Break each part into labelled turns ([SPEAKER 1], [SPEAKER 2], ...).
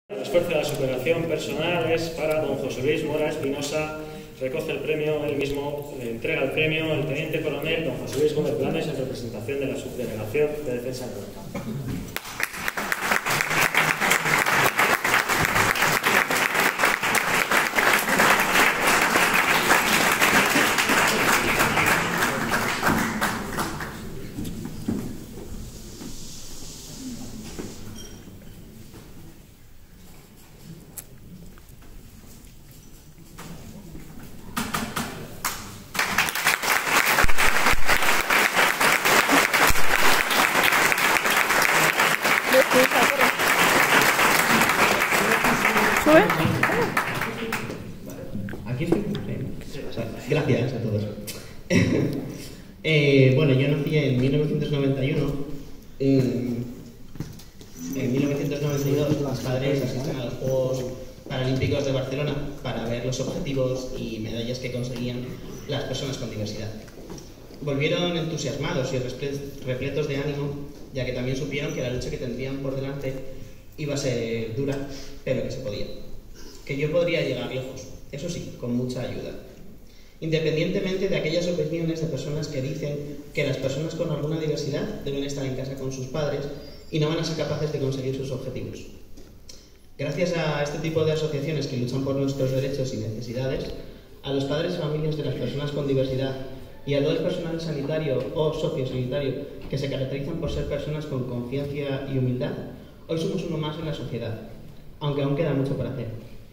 [SPEAKER 1] El esfuerzo de la superación personal es para don José Luis Mora Espinosa. Recoge el premio, él mismo le entrega el premio el teniente coronel don José Luis Gómez Blanes en representación de la Subdelegación de Defensa Económica.
[SPEAKER 2] Aquí estoy. Gracias a todos. Bueno, yo nací en 1991. En 1992 mis padres asisten a los Juegos Paralímpicos de Barcelona para ver los objetivos y medallas que conseguían las personas con diversidad. Volvieron entusiasmados y repletos de ánimo, ya que también supieron que la lucha que tendrían por delante iba a ser dura, pero que se podía. Que yo podría llegar lejos, eso sí, con mucha ayuda. Independientemente de aquellas opiniones de personas que dicen que las personas con alguna diversidad deben estar en casa con sus padres y no van a ser capaces de conseguir sus objetivos. Gracias a este tipo de asociaciones que luchan por nuestros derechos y necesidades, a los padres y familias de las personas con diversidad y a todo el personal sanitario o sociosanitario que se caracterizan por ser personas con conciencia y humildad, hoy somos uno más en la sociedad, aunque aún queda mucho por hacer.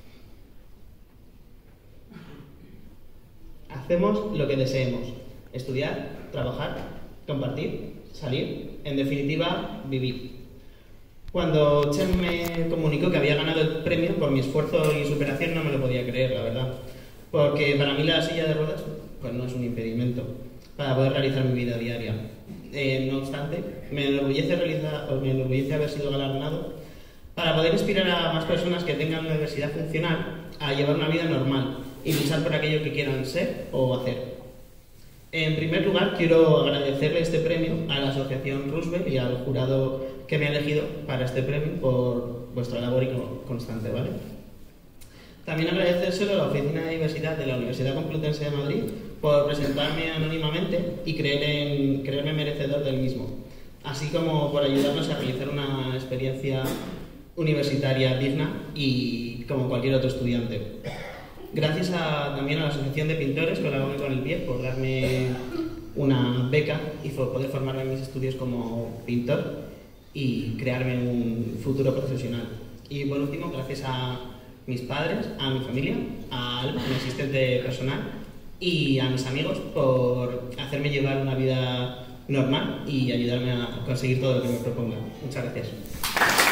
[SPEAKER 2] Hacemos lo que deseemos: estudiar, trabajar, compartir, salir, en definitiva, vivir. Cuando Chen me comunicó que había ganado el premio, por mi esfuerzo y superación no me lo podía creer, la verdad. Porque para mí la silla de ruedas pues no es un impedimento para poder realizar mi vida diaria. No obstante, me enorgullece haber sido galardonado para poder inspirar a más personas que tengan una diversidad funcional a llevar una vida normal y luchar por aquello que quieran ser o hacer. En primer lugar, quiero agradecerle este premio a la Asociación Roosevelt y al jurado que me ha elegido para este premio por vuestra labor constante, ¿vale? También agradecérselo a la Oficina de Diversidad de la Universidad Complutense de Madrid por presentarme anónimamente y creerme merecedor del mismo, así como por ayudarnos a realizar una experiencia universitaria digna y como cualquier otro estudiante. Gracias también a la Asociación de Pintores con la Gómez con el Pie por darme una beca y poder formarme en mis estudios como pintor y crearme un futuro profesional. Y por último, gracias a mis padres, a mi familia, a Alba, mi asistente personal, y a mis amigos por hacerme llevar una vida normal y ayudarme a conseguir todo lo que me proponga. Muchas gracias.